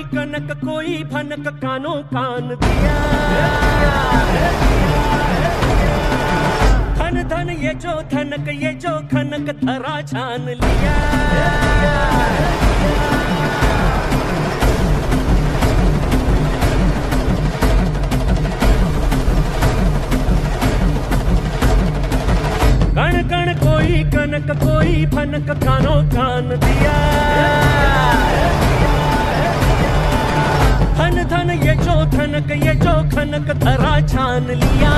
कनक कोई भनक कानों कान दिया। धन धन ये जो धनक ये जो खनक धरा छान लिया। कण कण कोई कनक कोई भनक कानों कान दिया। धन धन ये जो धनक ये जो खनक धरा छान लिया।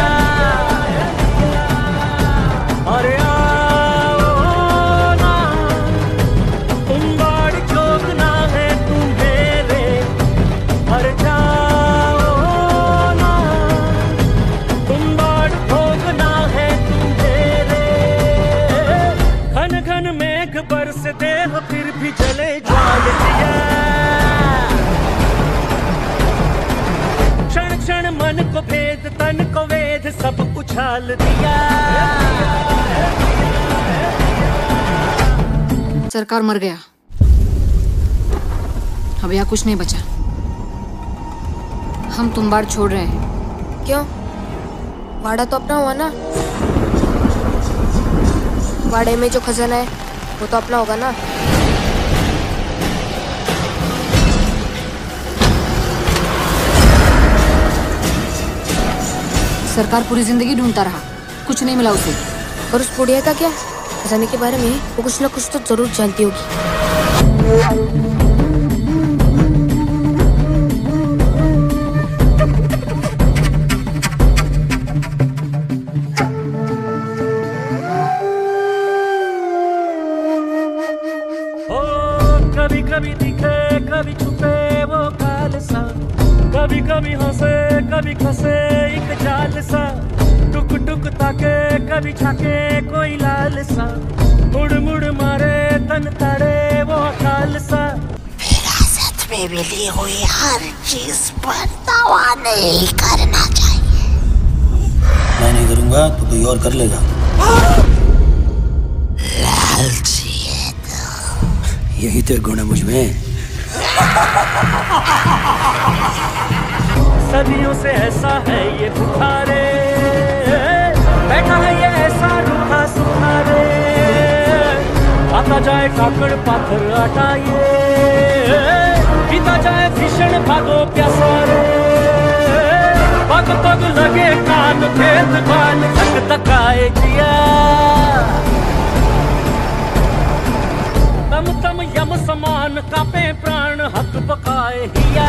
अरे आओ ना तुम बाड़ चोकना है तुम्हेरे। अरे जाओ ना तुम बाड़ ठोकना है तुम्हेरे। घन घन मेघ बरसते हो फिर भी जले ज्वाल दिया। क्षण क्षण मन को भेद तन को वेद सब उछाल दिया। सरकार मर गया, अब यहाँ कुछ नहीं बचा। हम तुम्बाड़ छोड़ रहे हैं। क्यों? वाड़ा तो अपना हुआ ना। वाड़े में जो खजाना है वो तो अपना होगा ना। सरकार पूरी जिंदगी ढूंढता रहा, कुछ नहीं मिला उसे। और उस बुढ़िया का क्या? खजाने के बारे में वो कुछ ना कुछ तो जरूर जानती होगी। कभी कभी दिखे कभी छुपे वो काल सा। कभी कभी हंसे कभी खसे एक जाल सा। टुक टुक ताके कभी छाके कोई लाल सा। मुड़ मुड़ मारे तन ताड़े वो अकाल सा। विरासत में मिली हुई हर चीज पर दावा नहीं करना चाहिए। मैं नहीं करूंगा तो कोई और कर लेगा। लालची है तो। यही तो गुण है मुझ में। सदियों से ऐसा है ये बुखारे। बैठा है ये ऐसा रूखा सुखारे। आता जाए काकड़ पाथर आटा ये। पीता जाए भीषण भागो प्यासा रे। पग पग लगे कान भेद कान तक तकाए जिया। तम तम यम समान कापे प्राण हक बकाए हिया।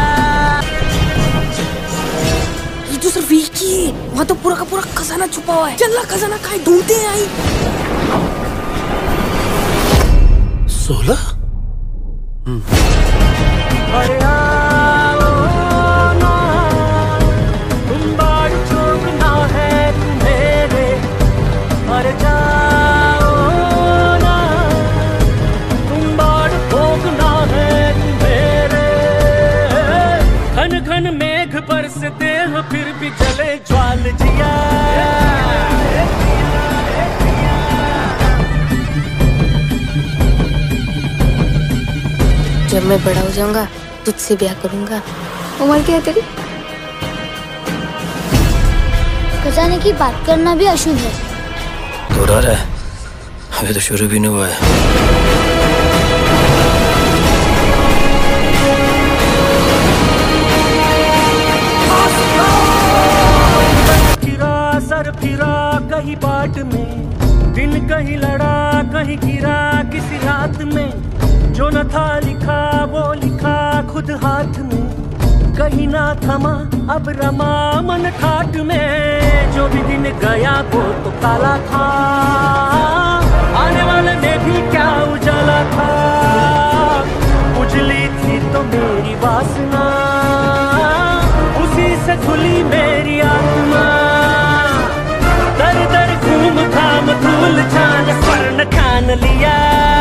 ये तो सिर्फ एक ही है, वहाँ तो पूरा का पूरा खजाना छुपा हुआ है। चल खजाना खाए ढूंढते हैं। आई 16। अरे आओ ना तुम बाड़ चोकना है तुम्हेरे। अरे जाओ ना तुम बाड़ ठोकना है तुम्हेरे। घन घन मेघ बरसते हो फिर भी जले ज्वाल जिया। जब मैं बड़ा हो जाऊंगा तुझसे ब्याह करूंगा। उम्र क्या है तेरी? खजाने की बात करना भी अशुभ है। तो डर है, अभी तो शुरू भी नहीं हुआ है। सर फिरा कहीं बाट में। दिन कहीं लड़ा कहीं गिरा किसी रात में। जो न था लिखा वो लिखा खुद हाथ में। कहीं ना थमा अब रमा मन ठाट में। जो भी दिन गया वो तो काला था। आने वाले में भी क्या उजाला था। उजली थी तो मेरी वासना। उसी से खुली मेरी आत्मा। दर दर घूम घाम धूल छान स्वर्ण ठान लिया।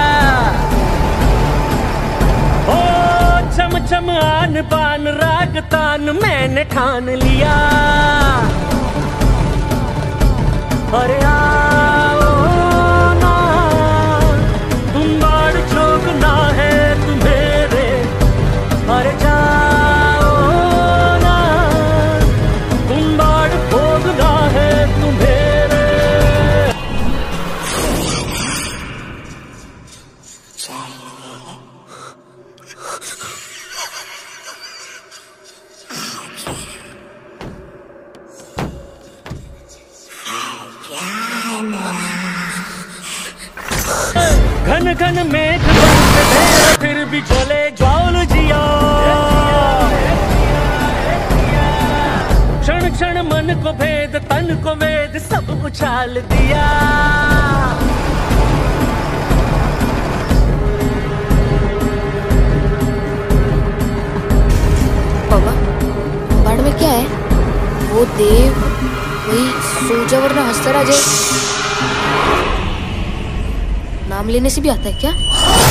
ओ चम चम आन बान राग तान मैंने ठान लिया। अरे आओ ना तुम बाड़ चोकना है तुम्हेरे। अरे घन घन मेघ बरसते थे, फिर भी चले ज्वाल जिया। क्षण क्षण मन को भेद, तन को वेद, सब उछाल दिया। बाबा, बाढ़ में क्या है? वो देव, वही सोचा वरना हंसता रह जाए। नाम लेने से भी आता है क्या?